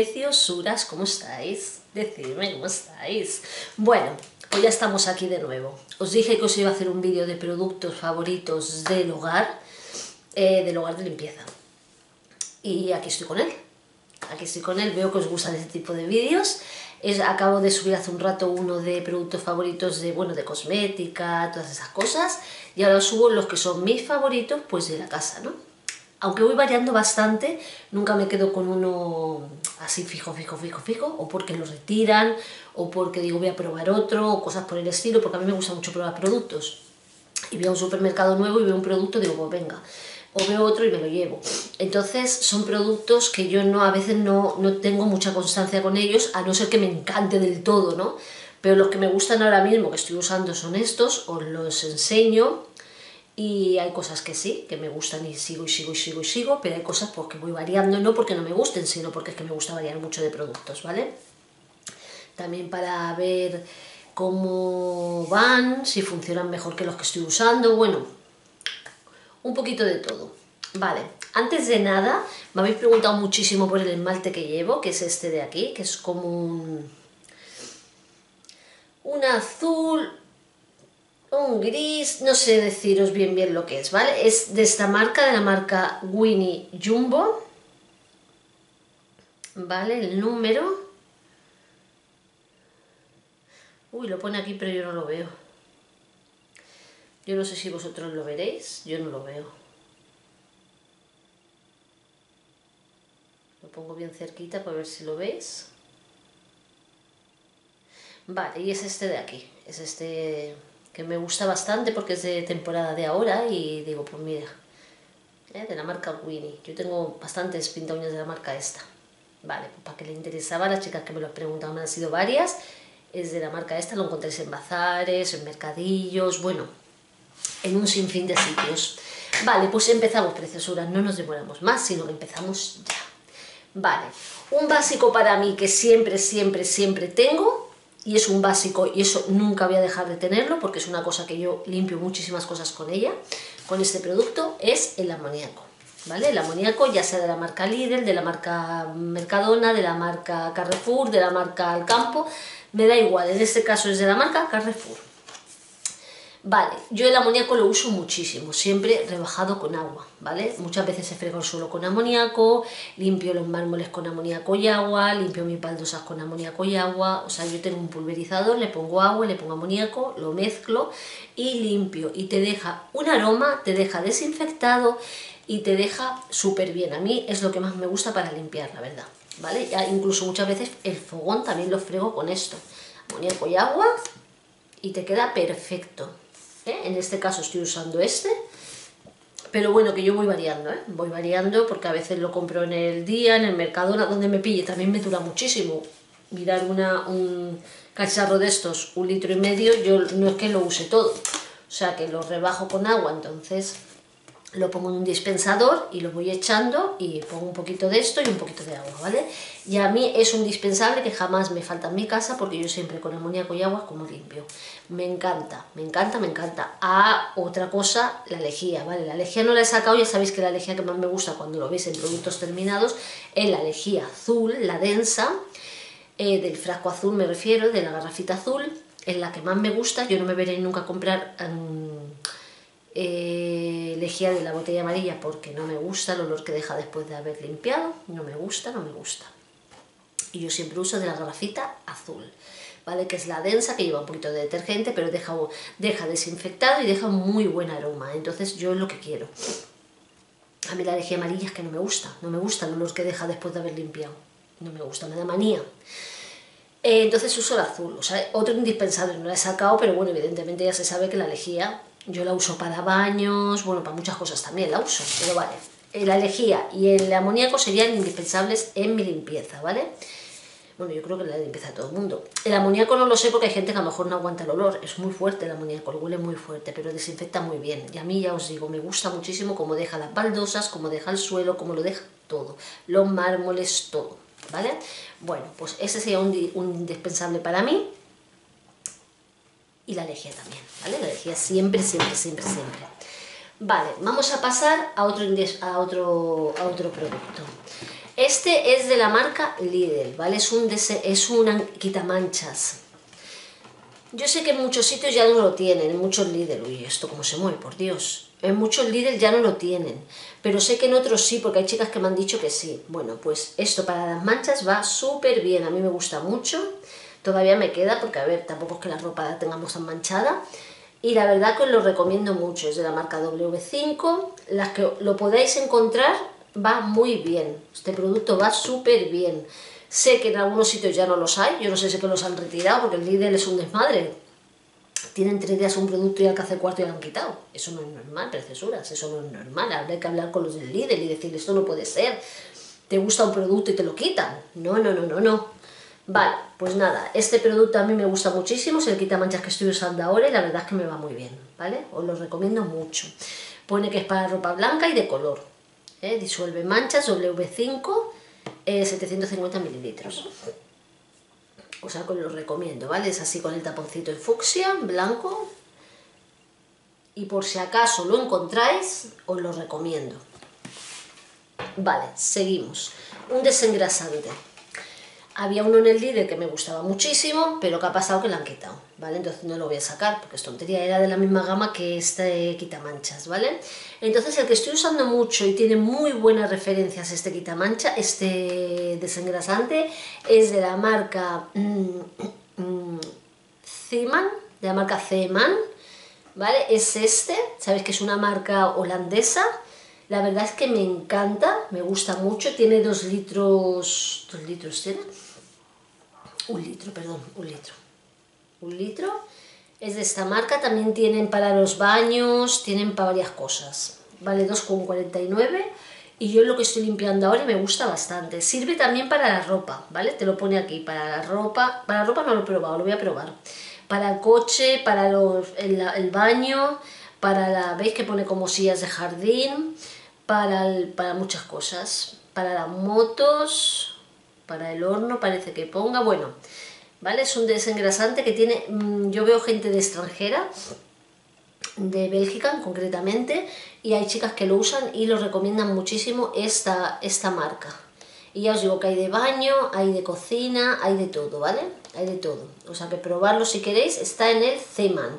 Preciosuras, ¿cómo estáis? Decidme cómo estáis. Bueno, pues ya estamos aquí de nuevo. Os dije que os iba a hacer un vídeo de productos favoritos del hogar de limpieza. Y aquí estoy con él. Aquí estoy con él, veo que os gustan este tipo de vídeos. Acabo de subir hace un rato uno de productos favoritos de, bueno, de cosmética, todas esas cosas. Y ahora subo los que son mis favoritos, pues de la casa, ¿no? Aunque voy variando bastante, nunca me quedo con uno así fijo, o porque lo retiran, o porque digo voy a probar otro, o cosas por el estilo, porque a mí me gusta mucho probar productos. Y veo un supermercado nuevo y veo un producto, digo, pues venga, o veo otro y me lo llevo. Entonces son productos que yo a veces no tengo mucha constancia con ellos, a no ser que me encante del todo, ¿no? Pero los que me gustan ahora mismo que estoy usando son estos, os los enseño. Y hay cosas que sí, que me gustan y sigo, pero hay cosas pues, que voy variando, no porque no me gusten, sino porque es que me gusta variar mucho de productos, ¿vale? También para ver cómo van, si funcionan mejor que los que estoy usando, bueno, un poquito de todo. Vale, antes de nada, me habéis preguntado muchísimo por el esmalte que llevo, que es este de aquí, que es como un azul, un gris, no sé deciros bien lo que es, ¿vale? Es de esta marca, de la marca Winnie Jumbo, ¿vale? El número... Uy, lo pone aquí pero yo no lo veo. Yo no sé si vosotros lo veréis, yo no lo veo. Lo pongo bien cerquita para ver si lo veis. Vale, y es este de aquí, es este que me gusta bastante porque es de temporada de ahora y digo, pues mira, de la marca Winnie. Yo tengo bastantes pinta uñas de la marca esta. Vale, pues para que le interesaba, las chicas que me lo han preguntado me han sido varias. Es de la marca esta, lo encontréis en bazares, en mercadillos, bueno, en un sinfín de sitios. Vale, pues empezamos, preciosuras, no nos demoramos más, sino que empezamos ya. Vale, un básico para mí que siempre tengo, y es un básico y eso nunca voy a dejar de tenerlo porque es una cosa que yo limpio muchísimas cosas con ella, con este producto, es el amoníaco, ¿vale? El amoníaco ya sea de la marca Lidl, de la marca Mercadona, de la marca Carrefour, de la marca Alcampo, me da igual, en este caso es de la marca Carrefour. Vale, yo el amoníaco lo uso muchísimo, siempre rebajado con agua, ¿vale? Muchas veces se frega el suelo con amoníaco, limpio los mármoles con amoníaco y agua, limpio mis baldosas con amoníaco y agua, o sea, yo tengo un pulverizador, le pongo agua, le pongo amoníaco, lo mezclo y limpio, y te deja un aroma, te deja desinfectado y te deja súper bien. A mí es lo que más me gusta para limpiar, la verdad, ¿vale? Ya incluso muchas veces el fogón también lo frego con esto, amoníaco y agua, y te queda perfecto. En este caso estoy usando este, pero bueno, que yo voy variando, voy variando porque a veces lo compro en el día, en el Mercadona, donde me pille, también me dura muchísimo. Mirar un cacharro de estos, 1,5 litros, yo no es que lo use todo, o sea que lo rebajo con agua, entonces lo pongo en un dispensador y lo voy echando y pongo un poquito de esto y un poquito de agua, ¿vale? Y a mí es un indispensable que jamás me falta en mi casa porque yo siempre con amoníaco y agua como limpio. Me encanta, me encanta, me encanta. Ah, otra cosa, la lejía, ¿vale? La lejía no la he sacado, ya sabéis que la lejía que más me gusta cuando lo veis en productos terminados es la lejía azul, la densa, del frasco azul me refiero, de la garrafita azul, es la que más me gusta. Yo no me veré nunca a comprar... lejía de la botella amarilla porque no me gusta el olor que deja después de haber limpiado, no me gusta. Y yo siempre uso de la garrafita azul, ¿vale? Que es la densa, que lleva un poquito de detergente, pero deja desinfectado y deja un muy buen aroma, entonces yo es lo que quiero. A mí la lejía amarilla es que no me gusta el olor que deja después de haber limpiado, no me gusta, me da manía. Entonces uso el azul, o sea, otro indispensable, no la he sacado, pero bueno, evidentemente ya se sabe que la lejía yo la uso para baños, bueno, para muchas cosas también la uso, pero vale. La lejía y el amoníaco serían indispensables en mi limpieza, ¿vale? Bueno, yo creo que la limpieza de todo el mundo. El amoníaco no lo sé porque hay gente que a lo mejor no aguanta el olor, es muy fuerte el amoníaco, huele muy fuerte, pero desinfecta muy bien. Y a mí ya os digo, me gusta muchísimo cómo deja las baldosas, cómo deja el suelo, cómo lo deja todo, los mármoles, todo, ¿vale? Bueno, pues ese sería un indispensable para mí. Y la lejía también, ¿vale? La lejía siempre. Vale, vamos a pasar a otro producto. Este es de la marca Lidl, ¿vale? Es un quitamanchas. Yo sé que en muchos sitios ya no lo tienen, en muchos Lidl. Uy, esto cómo se mueve, por Dios. En muchos Lidl ya no lo tienen, pero sé que en otros sí, porque hay chicas que me han dicho que sí. Bueno, pues esto para las manchas va súper bien, a mí me gusta mucho. Todavía me queda, porque a ver, tampoco es que la ropa la tengamos tan manchada. Y la verdad que os lo recomiendo mucho, es de la marca W5. Las que lo podáis encontrar, va muy bien. Este producto va súper bien. Sé que en algunos sitios ya no los hay, yo no sé si que los han retirado, porque el Lidl es un desmadre. Tienen 3 días un producto y al que hace cuarto ya lo han quitado. Eso no es normal, preciosuras, eso no es normal. Habrá que hablar con los del Lidl y decirles, esto no puede ser. Te gusta un producto y te lo quitan. No, no, no, no, no. Vale, pues nada, este producto a mí me gusta muchísimo, es el quitamanchas que estoy usando ahora y la verdad es que me va muy bien, ¿vale? Os lo recomiendo mucho. Pone que es para ropa blanca y de color. Disuelve manchas, W5, 750 mililitros. O sea, que os lo recomiendo, ¿vale? Es así con el taponcito en fucsia, blanco. Y por si acaso lo encontráis, os lo recomiendo. Vale, seguimos. Un desengrasante. Había uno en el Lidl que me gustaba muchísimo, pero que ha pasado que lo han quitado, ¿vale? Entonces no lo voy a sacar, porque es tontería, era de la misma gama que este quitamanchas, ¿vale? Entonces el que estoy usando mucho y tiene muy buenas referencias este quitamancha, este desengrasante, es de la marca Zeeman, de la marca Zeeman, ¿vale? Es este, sabéis que es una marca holandesa. La verdad es que me encanta, me gusta mucho, tiene 2 litros, ¿2 litros tiene? 1 litro, perdón, 1 litro. 1 litro, es de esta marca, también tienen para los baños, tienen para varias cosas, vale 2,49 y yo lo que estoy limpiando ahora me gusta bastante. Sirve también para la ropa, ¿vale? Te lo pone aquí, para la ropa no lo he probado, lo voy a probar. Para el coche, para el baño, ¿veis que pone como sillas de jardín? Para muchas cosas, para las motos, para el horno parece que ponga, bueno, ¿vale? Es un desengrasante que tiene, yo veo gente de extranjera, de Bélgica concretamente, y hay chicas que lo usan y lo recomiendan muchísimo esta marca. Y ya os digo que hay de baño, hay de cocina, hay de todo, ¿vale? Hay de todo, o sea que probarlo si queréis, está en el Zeeman.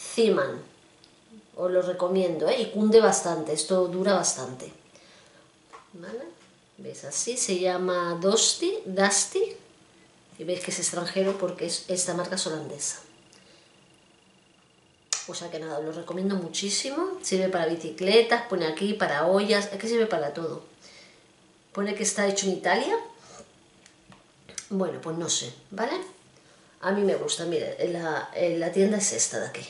Os lo recomiendo, y cunde bastante, esto dura bastante. ¿Vale? ¿Veis? Así se llama Dusty, y veis que es extranjero porque esta marca es holandesa. O sea que nada, os lo recomiendo muchísimo. Sirve para bicicletas, pone aquí, para ollas, es que sirve para todo. Pone que está hecho en Italia. Bueno, pues no sé, ¿vale? A mí me gusta, mire, la tienda es esta de aquí.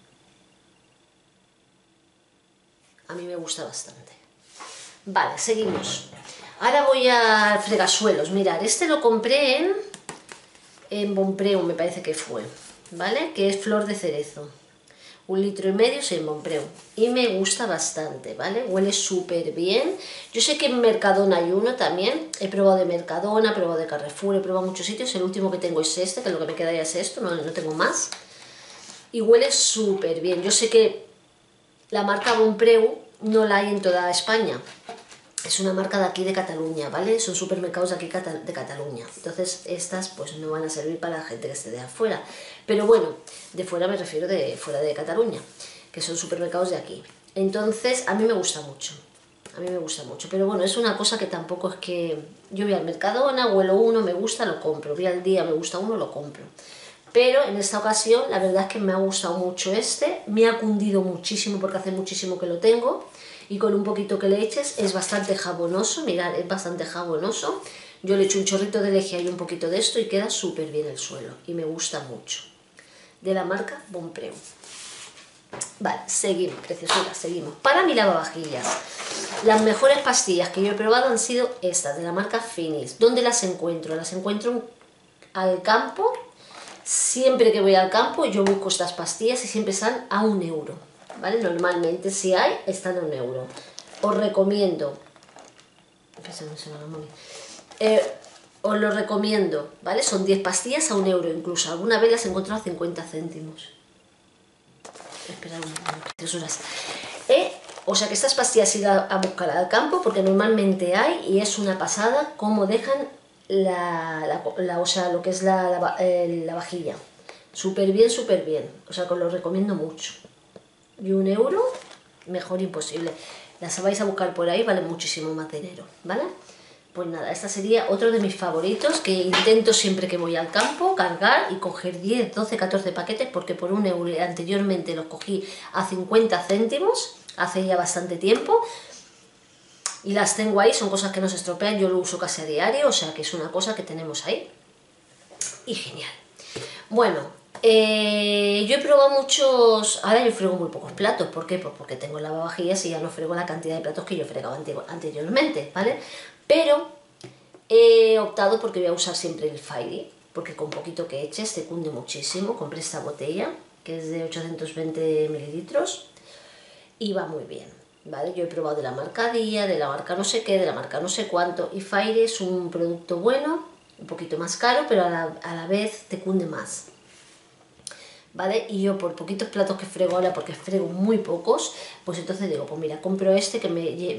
A mí me gusta bastante. Vale, seguimos. Ahora voy a fregasuelos. Mirad, este lo compré en Bonpreu, me parece que fue, ¿vale? Que es flor de cerezo. 1,5 litros en Bonpreu. Y me gusta bastante, ¿vale? Huele súper bien. Yo sé que en Mercadona hay uno también. He probado de Mercadona, he probado de Carrefour, he probado muchos sitios. El último que tengo es este, que lo que me queda ya es esto, no tengo más. Y huele súper bien. Yo sé que la marca Bonpreu no la hay en toda España. Es una marca de aquí de Cataluña, ¿vale? Son supermercados de aquí de Cataluña. Entonces estas pues no van a servir para la gente que esté de afuera. Pero bueno, de fuera me refiero de fuera de Cataluña, que son supermercados de aquí. Entonces a mí me gusta mucho. A mí me gusta mucho. Pero bueno, es una cosa que tampoco es que... Yo voy al Mercadona, huelo uno, me gusta, lo compro. Voy al día, me gusta uno, lo compro. Pero en esta ocasión la verdad es que me ha gustado mucho este. Me ha cundido muchísimo porque hace muchísimo que lo tengo. Y con un poquito que le eches es bastante jabonoso, mirad, es bastante jabonoso. Yo le echo un chorrito de lejía y un poquito de esto y queda súper bien el suelo y me gusta mucho. De la marca Bonpreu. Vale, seguimos, preciosuras, seguimos. Para mi lavavajillas, las mejores pastillas que yo he probado han sido estas, de la marca Finis. ¿Dónde las encuentro? Las encuentro al campo. Siempre que voy al campo yo busco estas pastillas y siempre están a 1 euro. ¿Vale? Normalmente si hay, están a 1 euro. Os recomiendo, os lo recomiendo, ¿vale? Son 10 pastillas a 1 euro, incluso alguna vez las he encontrado a 50 céntimos. Esperad un momento, preciosuras. O sea que estas pastillas ir a buscar al campo, porque normalmente hay, y es una pasada cómo dejan o sea, lo que es la vajilla. Súper bien, o sea que os lo recomiendo mucho. Y 1 euro, mejor imposible. Las vais a buscar por ahí, vale muchísimo más dinero, ¿vale? Pues nada, esta sería otro de mis favoritos, que intento siempre que voy al campo cargar y coger 10, 12, 14 paquetes, porque por 1 euro anteriormente los cogí a 50 céntimos, hace ya bastante tiempo, y las tengo ahí, son cosas que no se estropean, yo lo uso casi a diario, o sea que es una cosa que tenemos ahí, y genial. Bueno, yo he probado muchos, ahora yo frego muy pocos platos, ¿por qué? Pues porque tengo lavavajillas y ya no frego la cantidad de platos que yo fregaba anteriormente, ¿vale? Pero he optado porque voy a usar siempre el Fairy, porque con poquito que eches te cunde muchísimo. Compré esta botella, que es de 820 mililitros, y va muy bien, ¿vale? Yo he probado de la marca Día, de la marca no sé qué, de la marca no sé cuánto, y Fairy es un producto bueno, un poquito más caro, pero a la vez te cunde más, ¿vale? Y yo por poquitos platos que frego ahora, porque frego muy pocos, pues entonces digo, pues mira, compro este que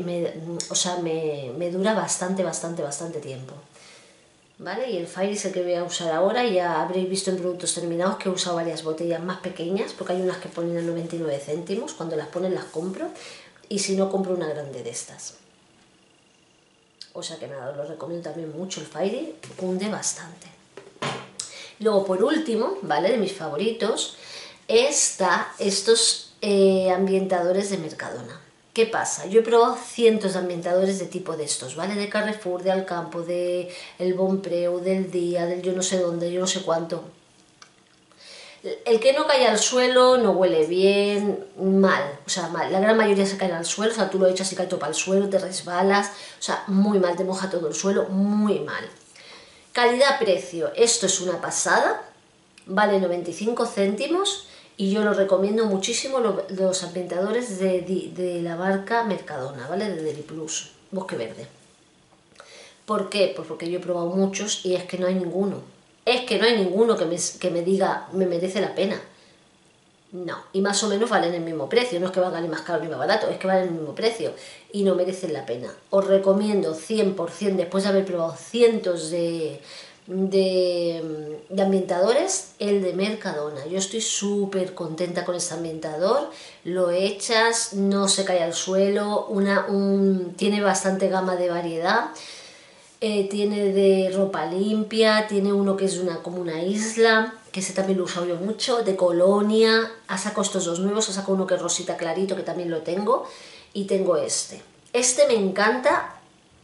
me dura bastante tiempo, ¿vale? Y el Fairy es el que voy a usar ahora. Ya habréis visto en productos terminados que he usado varias botellas más pequeñas, porque hay unas que ponen a 99 céntimos, cuando las ponen las compro, y si no compro una grande de estas. O sea que nada, os lo recomiendo también mucho el Fairy, cunde bastante. Luego por último, ¿vale? De mis favoritos, estos ambientadores de Mercadona. ¿Qué pasa? Yo he probado cientos de ambientadores de tipo de estos, ¿vale? De Carrefour, de Alcampo, de El Bonpreu, del Día, del yo no sé dónde, yo no sé cuánto. El que no cae al suelo no huele bien, mal, o sea, mal. La gran mayoría se caen al suelo, o sea, tú lo echas y cae todo para el suelo, te resbalas, o sea, muy mal, te moja todo el suelo, muy mal. Calidad-precio, esto es una pasada, vale 95 céntimos y yo lo recomiendo muchísimo, los ambientadores de la marca Mercadona, ¿vale? De Deli Plus, Bosque Verde. ¿Por qué? Pues porque yo he probado muchos y es que no hay ninguno. Es que no hay ninguno que me diga, me merece la pena. No, y más o menos valen el mismo precio, no es que valgan ni más caro ni más barato, es que valen el mismo precio y no merecen la pena. Os recomiendo 100%, después de haber probado cientos de ambientadores, el de Mercadona. Yo estoy súper contenta con este ambientador, lo echas, no se cae al suelo, tiene bastante gama de variedad. Tiene de ropa limpia, tiene uno que es como una isla, que ese también lo he usado yo mucho, de colonia. Ha sacado estos dos nuevos, ha sacado uno que es rosita clarito, que también lo tengo, y tengo este. Este me encanta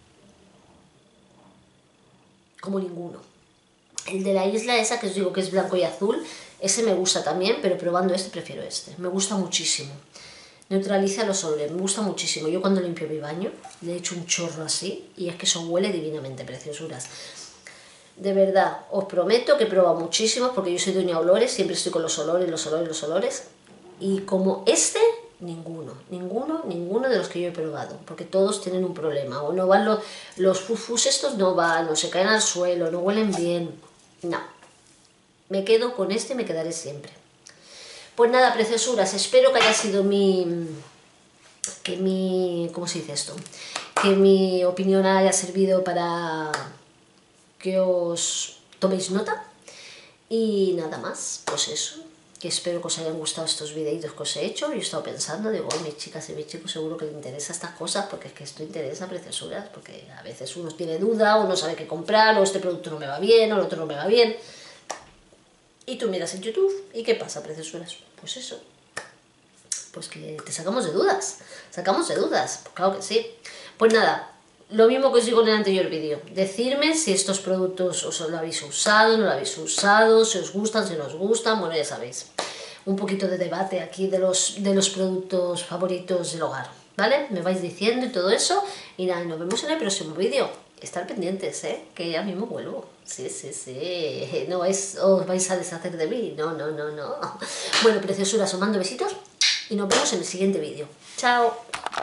como ninguno. El de la isla esa que os digo que es blanco y azul, ese me gusta también, pero probando este prefiero este, me gusta muchísimo. Neutraliza los olores, me gusta muchísimo. Yo cuando limpio mi baño le echo un chorro así y es que eso huele divinamente, preciosuras. De verdad, os prometo que he probado muchísimos porque yo soy doña olores, siempre estoy con los olores. Y como este, ninguno de los que yo he probado, porque todos tienen un problema. O no van los fufus estos, no van, o se caen al suelo, no huelen bien. No, me quedo con este y me quedaré siempre. Pues nada, preciosuras, espero que haya sido ¿cómo se dice esto? Que mi opinión haya servido para que os toméis nota. Y nada más, pues eso, que espero que os hayan gustado estos videitos que os he hecho. Yo he estado pensando, digo, mis chicas y mis chicos seguro que les interesa estas cosas, porque es que esto interesa, preciosuras, porque a veces uno tiene duda, o no sabe qué comprar, o este producto no me va bien, o el otro no me va bien. Y tú miras en YouTube, ¿y qué pasa, preciosuras? Pues eso, pues que te sacamos de dudas, pues claro que sí. Pues nada, lo mismo que os digo en el anterior vídeo, decidme si estos productos os lo habéis usado, no lo habéis usado, si os gustan, si no os gustan, bueno, ya sabéis. Un poquito de debate aquí de los productos favoritos del hogar, ¿vale? Me vais diciendo y todo eso, y nada, nos vemos en el próximo vídeo. Estar pendientes, que ya mismo vuelvo. Sí, no os vais a deshacer de mí, no. Bueno, preciosuras, os mando besitos y nos vemos en el siguiente vídeo. ¡Chao!